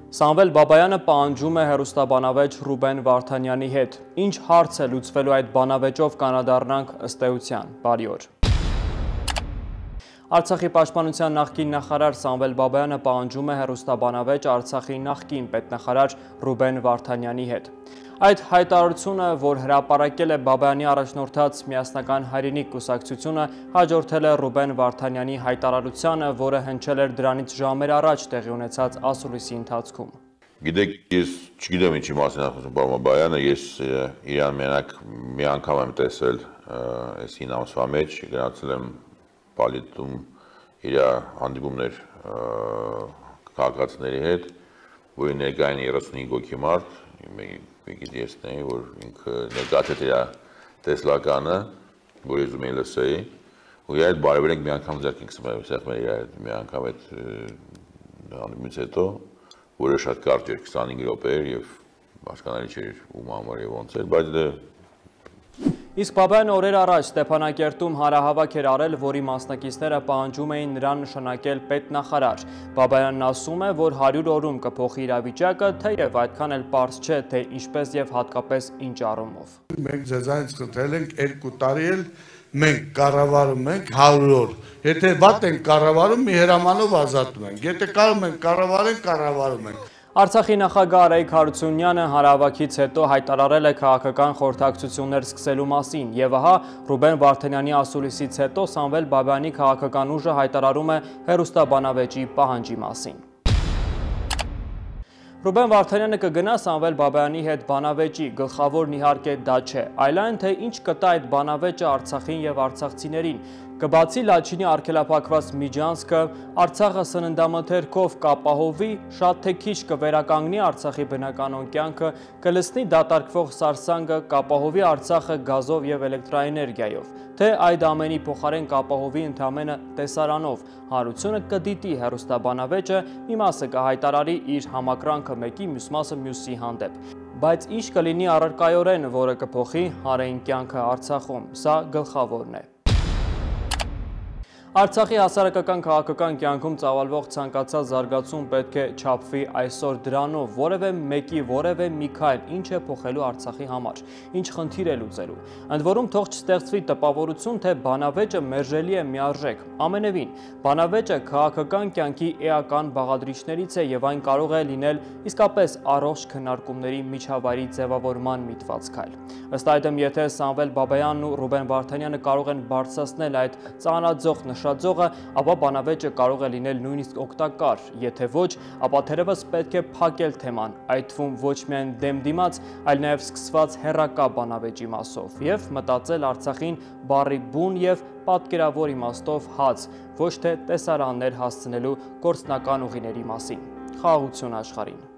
Սամվել Բաբայանը պահանջում է հեռուստաբանավեճ Ռուբեն Վարդանյանի հետ։ Ինչ հարց է լուծվելու այդ բանավեճով կանադառնանք ըստ էության։ Բարի օր։ Արցախի պաշտպանության նախկին նախարար Սամվել Բաբայանը պահանջում է հեռուստաբանավեճ Արցախի նախկին պետնախարար Ռուբեն Վարդանյանի հետ։ Այդ հայտարարությունը, որ հրապարակել է Բաբայանի առաջնորդած միասնական հայրենիք կուսակցությունը, հաջորդել է Ռուբեն Վարդանյանի հայտարարությանը, որը հնչել էր դրանից ժամեր առաջ տեղի ունեցած ասուլիսի ընթացքում։ Գիտեք, ես չգիտեմ ինչի մասին է խոսում պարոն Բաբայանը, ես իրան մենակ մի անգամ եմ տեսել այս 9 ամսվա մեջ, գնացել եմ Պալիտում իր հանդիպումներ քաղաքացիների հետ, որի ներկա են 35 հոգի մարդ, մեկից ես նեի, որ ինքը ներկացեց իր տեսլականը, որ ես ուզում էի լսեի, ու իր հետ բարևեր ենք մի անգամ ձեռքին սեղմել իր հետ մի անգամ այդ հանդիպումից հետո, որը շատ կարճ էր 25 րոպե էր եւ հասկանալի չէր ում համար եւ ոնց էր, բայց Իսկ Բաբայանը օրեր առաջ Ստեփանակերտում հանրահավաք էր արել, որի մասնակիցները պահանջում էին նրան նշանակել պետնախարար։ Բաբայանն ասում է, որ 100 օրում կփոխի իրավիճակը, թեև այդքան էլ պարզ չէ, թե ինչպես եւ հատկապես ինչ առումով։ Մենք ձեզանից խնդրել ենք 2 տարի էլ մենք կառավարում ենք 100 օր։ Եթե վատ ենք կառավարում, մի հրամանով ազատում ենք։ Եթե կարող ենք կառավարում ենք։ Արցախի նախագահ Արայիկ Հարությունյանը հանրահավաքից հետո հայտարարել է քաղաքական խորհրդակցություններ սկսելու մասին եւ ահա Ռուբեն Վարդանյանի ասուլիսից հետո Սամվել Բաբայանի քաղաքական ուժը հայտարարում է հեռուստաբանավեճի պահանջի մասին։ Ռուբեն Վարդանյանը կգնա Սամվել Բաբայանի հետ բանավեճի, գլխավորն իհարկե դա չէ, այլ այն թե ինչ կտա այդ բանավեճը Արցախին եւ արցախցիներին։ Կբացի Լաչինի արգելափակված միջանցքը, Արցախը սննդամթերքով կապահովի, շատ թե քիչ կվերականգնի Արցախի բնականոն կյանքը, կլցնի դատարկվող սարսանգը, կապահովի Արցախը գազով եւ էլեկտրաէներգիայով, թե այդ ամենի փոխարեն կապահովի ընդամենը տեսարանով։ Հանրությունը կդիտի հեռուստաբանավեճը, մի մասը կհայտարարի իր համակրանքը մեկի, մյուս մասը մյուսի հանդեպ։ Բայց ինչ կլինի առարկայորեն, որը կփոխի հանրային կյանքը Արցախում, սա գլխավորն է։ Արցախի հասարակական քաղաքական կյանքում ծավալվող ցանկացած զարգացում պետք է չափվի այսօր դրանով, որևէ մեկի, որևէ մի քայլ, ինչ է փոխելու Արցախի համար, ինչ խնդիր է լուծելու։ Ընդ որում թող չստեղծվի տպավորություն, թե բանավեճը մերժելի է միարժեք։ Ամենևին, բանավեճը քաղաքական կյանքի էական բաղադրիչներից է եւ այն կարող է լինել իսկապես առողջ քննարկումների միջավայրի ձևավորման միտված քայլ։ Ըստ այդմ, եթե Սամվել Բաբայանն ու Ռուբեն Վարդանյանը կարող են բարձրացնել այդ ծանրաձող նշաձողը, ապա բանավեճը կարող է լինել նույնիսկ օգտակար, եթե ոչ, ապա թերևս պետք է փակել թեման, այդ թվում ոչ միայն դեմ դիմաց, այլ նաև սկսված հեռակա բանավեճի մասով եւ մտածել Արցախին բառի բուն եւ պատկերավոր իմաստով հաց, ոչ թե տեսարաններ հասցնելու գործնական ուղիների մասին։ Խաղաղություն աշխարհին։